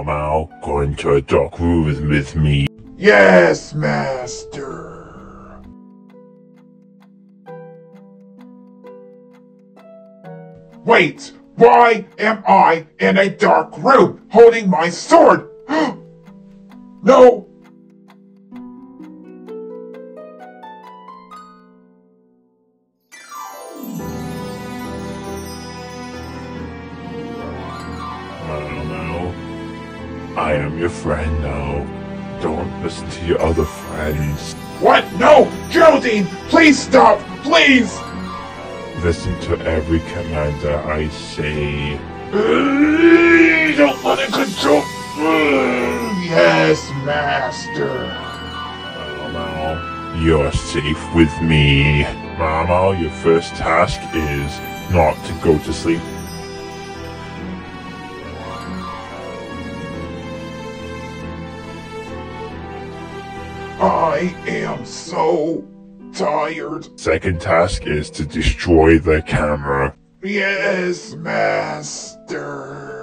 Mao Mao, going to a dark room with me. Yes, master. Wait, why am I in a dark room holding my sword? No! Mao Mao, I am your friend now. Don't listen to your other friends. What? No! Geraldine, please stop! Please! Listen to every command that I say. Don't let it control. Yes, master. Mao Mao, you're safe with me. Mao Mao, your first task is not to go to sleep. I am so tired. Second task is to destroy the camera. Yes, master.